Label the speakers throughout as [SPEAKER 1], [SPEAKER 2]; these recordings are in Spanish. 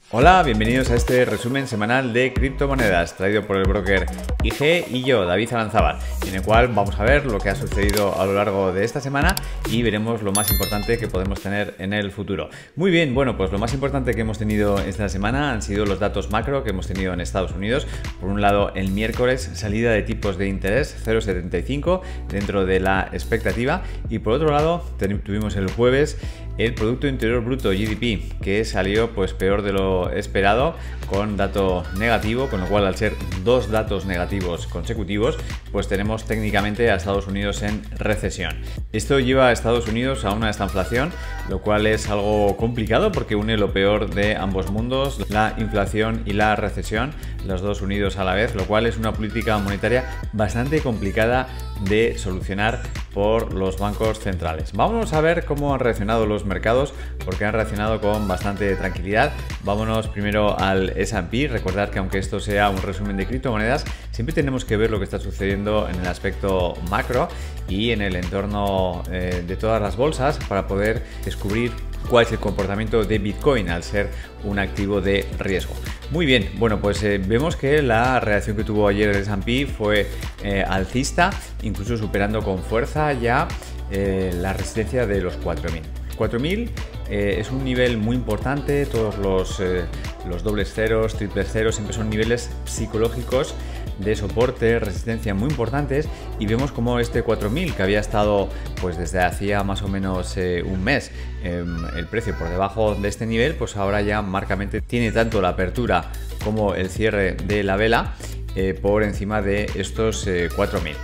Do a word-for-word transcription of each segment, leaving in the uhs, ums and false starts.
[SPEAKER 1] Hola, bienvenidos a este resumen semanal de criptomonedas traído por el broker I G y yo, David Aranzábal, en el cual vamos a ver lo que ha sucedido a lo largo de esta semana y veremos lo más importante que podemos tener en el futuro. Muy bien, bueno, pues lo más importante que hemos tenido esta semana han sido los datos macro que hemos tenido en Estados Unidos. Por un lado, el miércoles, salida de tipos de interés cero coma setenta y cinco dentro de la expectativa, y por otro lado tuvimos el jueves el Producto Interior Bruto G D P, que salió pues peor de lo esperado, con dato negativo, con lo cual al ser dos datos negativos consecutivos, pues tenemos técnicamente a Estados Unidos en recesión. Esto lleva a Estados Unidos a una estanflación, lo cual es algo complicado porque une lo peor de ambos mundos, la inflación y la recesión, los dos unidos a la vez, lo cual es una política monetaria bastante complicada de solucionar por los bancos centrales. Vamos a ver cómo han reaccionado los mercados, porque han reaccionado con bastante tranquilidad. Vámonos primero al S and P. Recordad que aunque esto sea un resumen de criptomonedas, siempre tenemos que ver lo que está sucediendo en el aspecto macro y en el entorno eh, de todas las bolsas para poder descubrir cuál es el comportamiento de Bitcoin al ser un activo de riesgo. Muy bien, bueno, pues eh, vemos que la reacción que tuvo ayer el S and P fue eh, alcista, incluso superando con fuerza ya eh, la resistencia de los cuatro mil. cuatro mil eh, es un nivel muy importante, todos los, eh, los dobles ceros, triples ceros, siempre son niveles psicológicos de soporte, resistencia muy importantes, y vemos como este cuatro mil, que había estado pues desde hacía más o menos eh, un mes eh, el precio por debajo de este nivel, pues ahora ya marcamente tiene tanto la apertura como el cierre de la vela eh, por encima de estos eh, cuatro mil.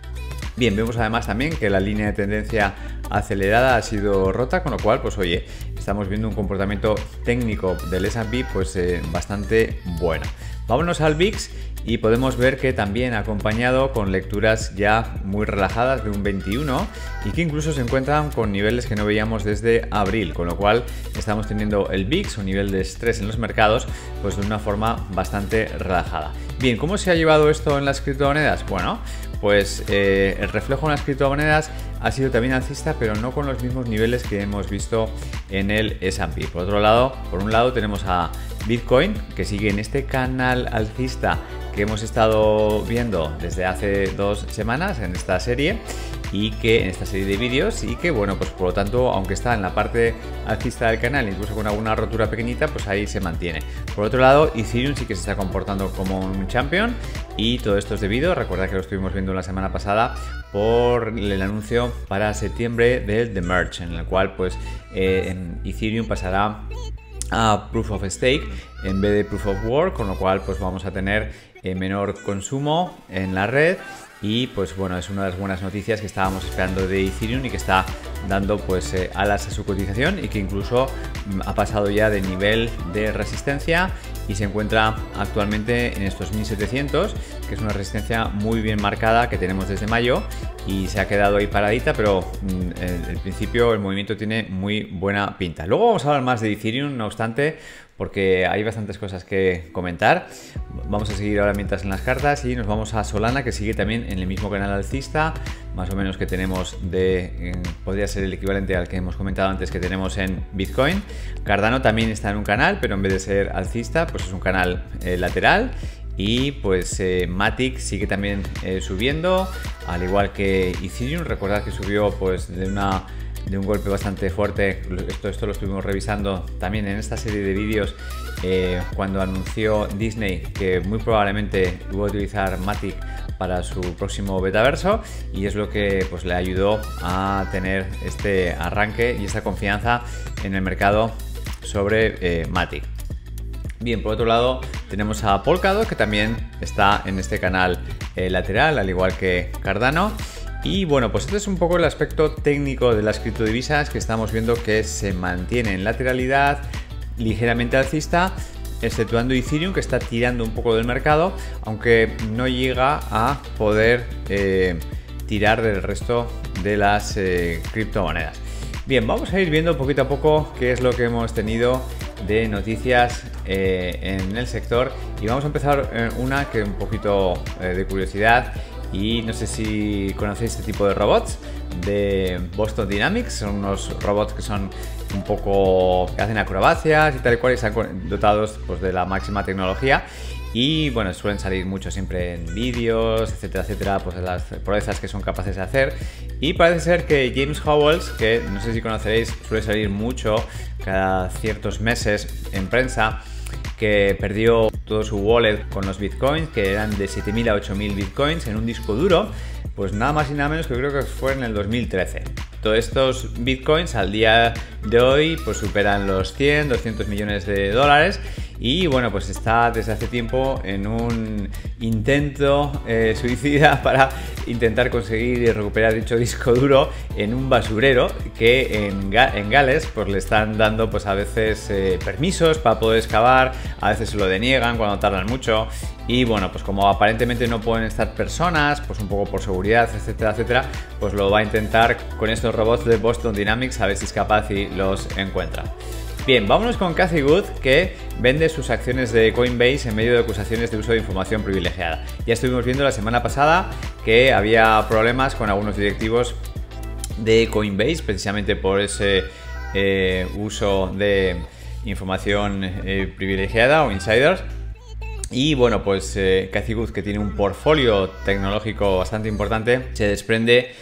[SPEAKER 1] Bien, vemos además también que la línea de tendencia acelerada ha sido rota, con lo cual, pues oye, estamos viendo un comportamiento técnico del S and P pues eh, bastante bueno. Vámonos al V I X y podemos ver que también ha acompañado con lecturas ya muy relajadas de un veintiuno y que incluso se encuentran con niveles que no veíamos desde abril, con lo cual estamos teniendo el V I X, un nivel de estrés en los mercados, pues de una forma bastante relajada. Bien, ¿cómo se ha llevado esto en las criptomonedas? Bueno, pues eh, el reflejo en las criptomonedas ha sido también alcista, pero no con los mismos niveles que hemos visto en el S and P. Por otro lado, por un lado tenemos a Bitcoin, que sigue en este canal alcista que hemos estado viendo desde hace dos semanas en esta serie y que en esta serie de vídeos, y que bueno, pues por lo tanto, aunque está en la parte alcista del canal, incluso con alguna rotura pequeñita, pues ahí se mantiene. Por otro lado, Ethereum sí que se está comportando como un champion, y todo esto es debido, recordad que lo estuvimos viendo la semana pasada, por el anuncio para septiembre del The Merge, en el cual pues eh, en Ethereum pasará a Proof of Stake en vez de Proof of Work, con lo cual pues vamos a tener eh, menor consumo en la red. Y pues bueno, es una de las buenas noticias que estábamos esperando de Ethereum y que está dando pues eh, alas a su cotización, y que incluso mm, ha pasado ya de nivel de resistencia y se encuentra actualmente en estos mil setecientos, que es una resistencia muy bien marcada que tenemos desde mayo, y se ha quedado ahí paradita, pero mm, en el principio el movimiento tiene muy buena pinta. Luego vamos a hablar más de Ethereum, no obstante, porque hay bastantes cosas que comentar. Vamos a seguir ahora mientras en las cartas y nos vamos a Solana, que sigue también en el mismo canal alcista, más o menos que tenemos de, eh, podría ser el equivalente al que hemos comentado antes que tenemos en Bitcoin. Cardano también está en un canal, pero en vez de ser alcista, pues es un canal eh, lateral. Y pues eh, Matic sigue también eh, subiendo, al igual que Ethereum. Recordad que subió pues de una de un golpe bastante fuerte. Esto, esto lo estuvimos revisando también en esta serie de vídeos eh, cuando anunció Disney que muy probablemente iba a utilizar Matic para su próximo betaverso, y es lo que pues le ayudó a tener este arranque y esta confianza en el mercado sobre eh, Matic. Bien, por otro lado tenemos a Polkadot, que también está en este canal eh, lateral, al igual que Cardano. Y bueno, pues este es un poco el aspecto técnico de las criptodivisas, que estamos viendo que se mantiene en lateralidad, ligeramente alcista, exceptuando Ethereum, que está tirando un poco del mercado, aunque no llega a poder eh, tirar del resto de las eh, criptomonedas. Bien, vamos a ir viendo poquito a poco qué es lo que hemos tenido de noticias eh, en el sector, y vamos a empezar eh, una que un poquito eh, de curiosidad. Y no sé si conocéis este tipo de robots de Boston Dynamics. Son unos robots que son un poco que hacen acrobacias y tal y cual, y están dotados pues de la máxima tecnología. Y bueno, suelen salir mucho siempre en vídeos, etcétera, etcétera, pues de las proezas que son capaces de hacer. Y parece ser que James Howells, que no sé si conoceréis, suele salir mucho cada ciertos meses en prensa, que perdió todo su wallet con los bitcoins, que eran de siete mil a ocho mil bitcoins en un disco duro, pues nada más y nada menos que creo que fue en el dos mil trece. Todos estos bitcoins al día de hoy pues superan los cien, doscientos millones de dólares. Y bueno, pues está desde hace tiempo en un intento eh, suicida para intentar conseguir recuperar dicho disco duro en un basurero que en, Ga en Gales pues le están dando pues a veces eh, permisos para poder excavar, a veces se lo deniegan cuando tardan mucho. Y bueno, pues como aparentemente no pueden estar personas, pues un poco por seguridad, etcétera, etcétera, pues lo va a intentar con estos robots de Boston Dynamics a ver si es capaz y los encuentra. Bien, vámonos con Cathie Wood, que vende sus acciones de Coinbase en medio de acusaciones de uso de información privilegiada. Ya estuvimos viendo la semana pasada que había problemas con algunos directivos de Coinbase, precisamente por ese eh, uso de información eh, privilegiada o insiders. Y bueno, pues eh, Cathie Wood, que tiene un portfolio tecnológico bastante importante, se desprende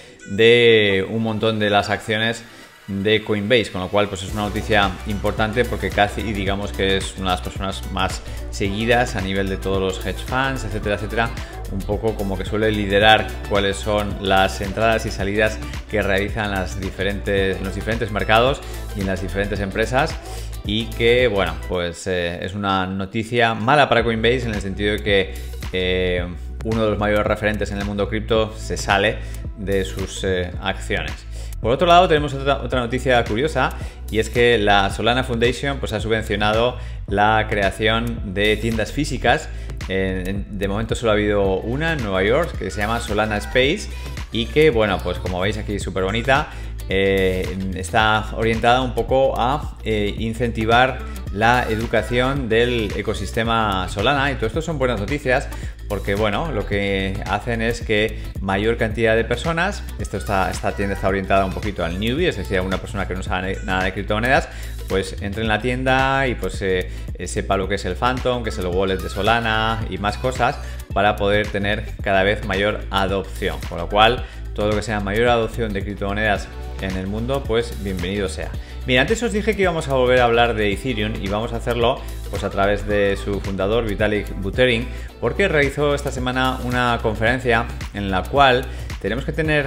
[SPEAKER 1] de un montón de las acciones de Coinbase, con lo cual pues es una noticia importante porque Cathie, digamos que es una de las personas más seguidas a nivel de todos los hedge funds, etcétera, etcétera, un poco como que suele liderar cuáles son las entradas y salidas que realizan las diferentes, los diferentes mercados y en las diferentes empresas. Y que bueno, pues eh, es una noticia mala para Coinbase en el sentido de que eh, uno de los mayores referentes en el mundo cripto se sale de sus eh, acciones. Por otro lado, tenemos otra, otra noticia curiosa, y es que la Solana Foundation pues, ha subvencionado la creación de tiendas físicas. Eh, de momento solo ha habido una en Nueva York, que se llama Solana Space, y que, bueno, pues como veis aquí, súper bonita. Eh, está orientada un poco a eh, incentivar la educación del ecosistema Solana, y todo esto son buenas noticias porque bueno, lo que hacen es que mayor cantidad de personas, esto está, esta tienda está orientada un poquito al newbie, es decir, a una persona que no sabe nada de criptomonedas, pues entre en la tienda y pues eh, sepa lo que es el Phantom, que es el wallet de Solana y más cosas, para poder tener cada vez mayor adopción, con lo cual todo lo que sea mayor adopción de criptomonedas en el mundo, pues bienvenido sea. Bien, antes os dije que íbamos a volver a hablar de Ethereum y vamos a hacerlo pues a través de su fundador Vitalik Buterin, porque realizó esta semana una conferencia en la cual tenemos que tener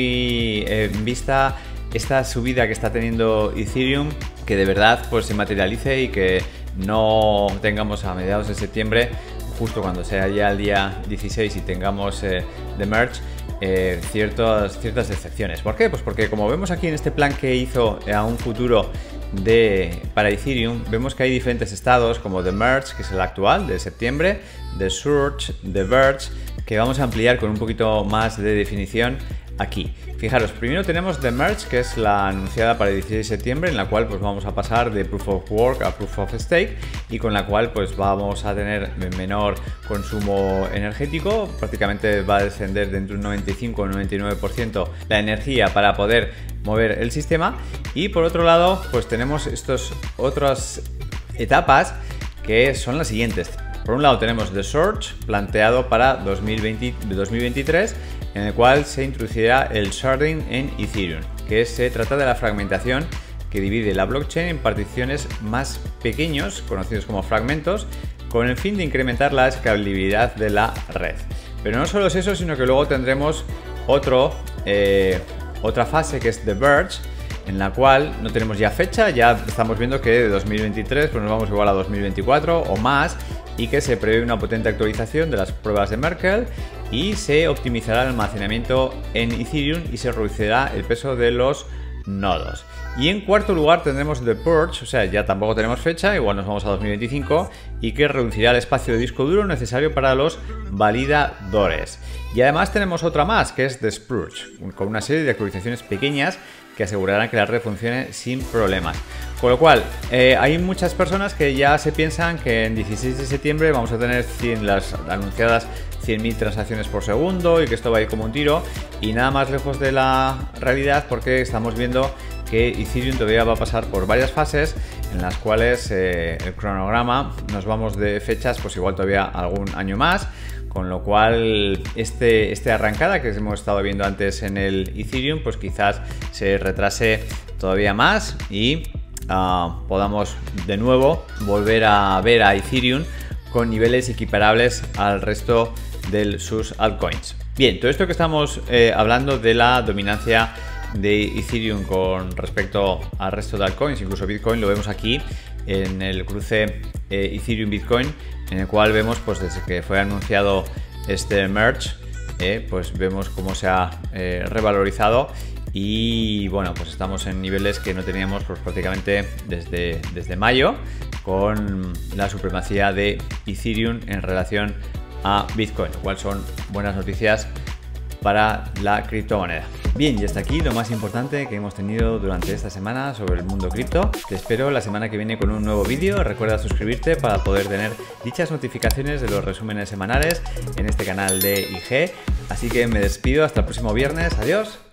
[SPEAKER 1] muy eh, en vista esta subida que está teniendo Ethereum, que de verdad pues se materialice y que no tengamos a mediados de septiembre, justo cuando sea ya el día dieciséis y tengamos eh, The Merge, Eh, ciertas, ciertas excepciones. ¿Por qué? Pues porque como vemos aquí en este plan que hizo a un futuro de, para Ethereum, vemos que hay diferentes estados como The Merge, que es el actual de septiembre, The Surge, The Verge, que vamos a ampliar con un poquito más de definición aquí. Fijaros, primero tenemos The Merge, que es la anunciada para el dieciséis de septiembre, en la cual pues vamos a pasar de Proof of Work a Proof of Stake, y con la cual pues vamos a tener menor consumo energético, prácticamente va a descender de entre un noventa y cinco y noventa y nueve por ciento la energía para poder mover el sistema. Y por otro lado pues tenemos estas otras etapas que son las siguientes. Por un lado tenemos The Surge, planteado para dos mil veinte, dos mil veintitrés, en el cual se introducirá el sharding en Ethereum, que se trata de la fragmentación que divide la blockchain en particiones más pequeños, conocidos como fragmentos, con el fin de incrementar la escalabilidad de la red. Pero no solo es eso, sino que luego tendremos otro, eh, otra fase que es The Verge, en la cual no tenemos ya fecha, ya estamos viendo que de dos mil veintitrés pues nos vamos igual a dos mil veinticuatro o más, y que se prevé una potente actualización de las pruebas de Merkle y se optimizará el almacenamiento en Ethereum y se reducirá el peso de los nodos. Y en cuarto lugar tendremos The Purge, o sea, ya tampoco tenemos fecha, igual nos vamos a dos mil veinticinco, y que reducirá el espacio de disco duro necesario para los validadores. Y además tenemos otra más, que es The Spurge, con una serie de actualizaciones pequeñas que asegurarán que la red funcione sin problemas. Con lo cual, eh, hay muchas personas que ya se piensan que en dieciséis de septiembre vamos a tener cien, las anunciadas cien mil transacciones por segundo y que esto va a ir como un tiro, y nada más lejos de la realidad, porque estamos viendo que Ethereum todavía va a pasar por varias fases en las cuales eh, el cronograma nos vamos de fechas pues igual todavía algún año más, con lo cual este, este arrancada que hemos estado viendo antes en el Ethereum pues quizás se retrase todavía más y uh, podamos de nuevo volver a ver a Ethereum con niveles equiparables al resto de sus altcoins. Bien, todo esto que estamos eh, hablando de la dominancia de Ethereum con respecto al resto de altcoins, incluso Bitcoin, lo vemos aquí en el cruce eh, Ethereum-Bitcoin, en el cual vemos pues desde que fue anunciado este merge, eh, pues vemos cómo se ha eh, revalorizado y bueno, pues estamos en niveles que no teníamos pues prácticamente desde, desde mayo, con la supremacía de Ethereum en relación a Bitcoin, lo cual son buenas noticias para la criptomoneda. Bien, y hasta aquí lo más importante que hemos tenido durante esta semana sobre el mundo cripto. Te espero la semana que viene con un nuevo vídeo. Recuerda suscribirte para poder tener dichas notificaciones de los resúmenes semanales en este canal de I G. Así que me despido hasta el próximo viernes. Adiós.